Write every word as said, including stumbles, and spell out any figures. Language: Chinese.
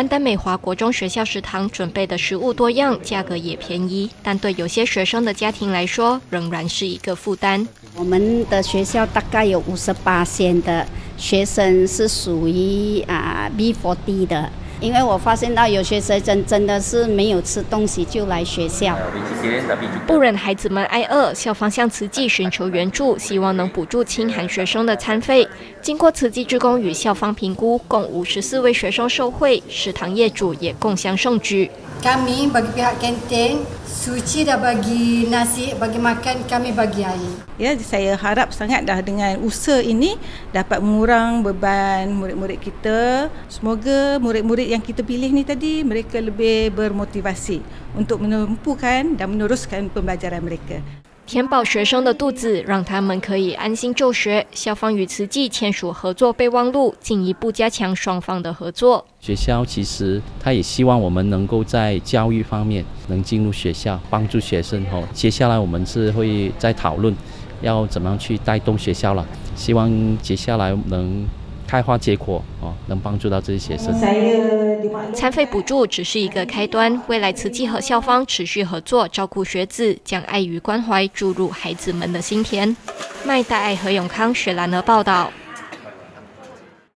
班丹美华国中学校食堂准备的食物多样，价格也便宜，但对有些学生的家庭来说，仍然是一个负担。 我们的学校大概有五十八%的学生是属于啊 B 四 D 的。因为我发现到有些学生真的是没有吃东西就来学校， 不忍孩子们挨饿，校方向慈济寻求援助，希望能补助清寒学生的餐费。经过慈济志工与校方评估，共五十四位学生受惠，食堂业主也共襄盛举。 Kami bagi pihak kantin, Tzu Chi dah bagi nasi, bagi makan, kami bagi air. Ya, saya harap sangat dah dengan usaha ini dapat mengurang beban murid-murid kita. Semoga murid-murid yang kita pilih ni tadi mereka lebih bermotivasi untuk menempuhkan dan meneruskan pembelajaran mereka. 填饱学生的肚子，让他们可以安心就学。校方与慈济签署合作备忘录，进一步加强双方的合作。 学校其实他也希望我们能够在教育方面能进入学校，帮助学生哦。接下来我们是会再讨论要怎么样去带动学校了，希望接下来能开花结果哦，能帮助到这些学生。 餐费补助只是一个开端，未来慈济和校方持续合作，照顾学子，将爱与关怀注入孩子们的心田。麦大爱何永康、雪兰儿报道。